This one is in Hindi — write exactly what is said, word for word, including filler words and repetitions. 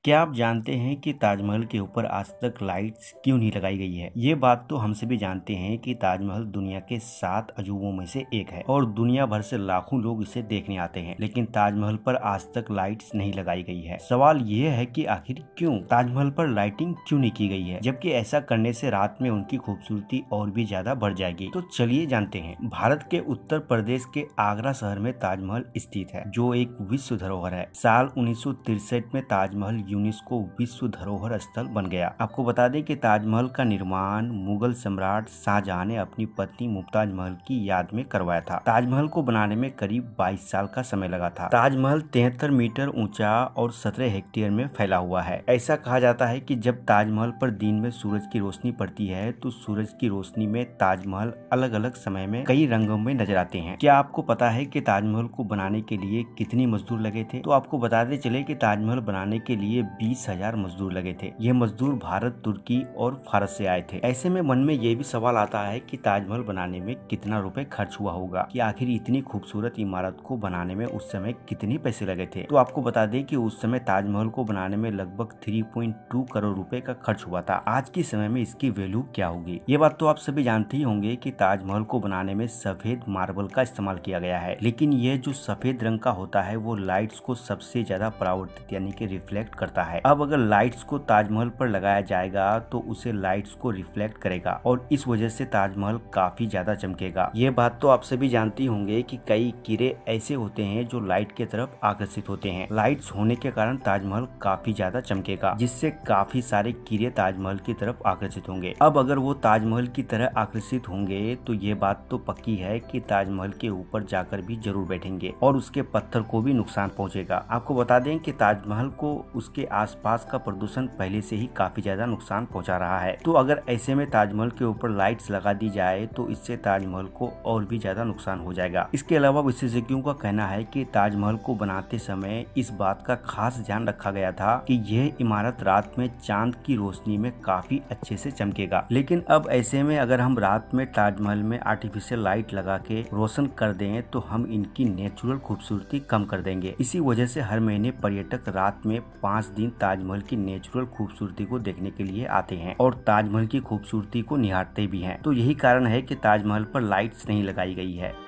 क्या आप जानते हैं कि ताजमहल के ऊपर आज तक लाइट्स क्यों नहीं लगाई गई है? ये बात तो हम सभी जानते हैं कि ताजमहल दुनिया के सात अजूबों में से एक है और दुनिया भर से लाखों लोग इसे देखने आते हैं, लेकिन ताजमहल पर आज तक लाइट्स नहीं लगाई गई है। सवाल ये है कि आखिर क्यों ताजमहल पर लाइटिंग क्यों नहीं की गई है, जबकि ऐसा करने से रात में उनकी खूबसूरती और भी ज्यादा बढ़ जाएगी। तो चलिए जानते हैं। भारत के उत्तर प्रदेश के आगरा शहर में ताजमहल स्थित है, जो एक विश्व धरोहर है। साल उन्नीस सौ तिरसठ में ताजमहल यूनेस्को विश्व धरोहर स्थल बन गया। आपको बता दें कि ताजमहल का निर्माण मुगल सम्राट शाहजहां ने अपनी पत्नी मुमताज महल की याद में करवाया था। ताजमहल को बनाने में करीब बाईस साल का समय लगा था। ताजमहल तिहत्तर मीटर ऊंचा और सत्रह हेक्टेयर में फैला हुआ है। ऐसा कहा जाता है कि जब ताजमहल पर दिन में सूरज की रोशनी पड़ती है तो सूरज की रोशनी में ताजमहल अलग अलग समय में कई रंगों में नजर आते हैं। क्या आपको पता है कि ताजमहल को बनाने के लिए कितने मजदूर लगे थे? तो आपको बताते चले कि ताजमहल बनाने के लिए बीस हजार मजदूर लगे थे। ये मजदूर भारत, तुर्की और फारस से आए थे। ऐसे में मन में ये भी सवाल आता है कि ताजमहल बनाने में कितना रुपए खर्च हुआ होगा, कि आखिर इतनी खूबसूरत इमारत को बनाने में उस समय कितने पैसे लगे थे। तो आपको बता दें कि उस समय ताजमहल को बनाने में लगभग तीन पॉइंट दो करोड़ रुपए का खर्च हुआ था। आज के समय में इसकी वैल्यू क्या होगी, ये बात तो आप सभी जानते ही होंगे कि ताजमहल को बनाने में सफेद मार्बल का इस्तेमाल किया गया है, लेकिन ये जो सफेद रंग का होता है वो लाइट्स को सबसे ज्यादा परावर्तित यानी कि रिफ्लेक्ट करता है। अब अगर लाइट्स को ताजमहल पर लगाया जाएगा तो उसे लाइट्स को रिफ्लेक्ट करेगा और इस वजह से ताजमहल काफी ज्यादा चमकेगा। ये बात तो आप सभी जानते होंगे कि कई कीड़े ऐसे होते हैं जो लाइट की तरफ आकर्षित होते हैं। लाइट्स होने के कारण ताजमहल काफी ज्यादा चमकेगा, जिससे काफी सारे कीड़े ताजमहल की तरफ आकर्षित होंगे। अब अगर वो ताजमहल की तरह आकर्षित होंगे तो ये बात तो पक्की है कि ताजमहल के ऊपर जाकर भी जरूर बैठेंगे और उसके पत्थर को भी नुकसान पहुंचेगा। आपको बता दें कि ताजमहल को उसके आसपास का प्रदूषण पहले से ही काफी ज्यादा नुकसान पहुंचा रहा है। तो अगर ऐसे में ताजमहल के ऊपर लाइट्स लगा दी जाए तो इससे ताजमहल को और भी ज्यादा नुकसान हो जाएगा। इसके अलावा विशेषज्ञों का कहना है कि ताजमहल को बनाते समय इस बात का खास ध्यान रखा गया था कि यह इमारत रात में चांद की रोशनी में काफी अच्छे से चमकेगा। लेकिन अब ऐसे में अगर हम रात में ताजमहल में आर्टिफिशियल लाइट लगा के रोशन कर दें तो हम इनकी नेचुरल खूबसूरती कम कर देंगे। इसी वजह से हर महीने पर्यटक रात में पाँच दिन ताजमहल की नेचुरल खूबसूरती को देखने के लिए आते हैं और ताजमहल की खूबसूरती को निहारते भी हैं। तो यही कारण है कि ताजमहल पर लाइट्स नहीं लगाई गई है।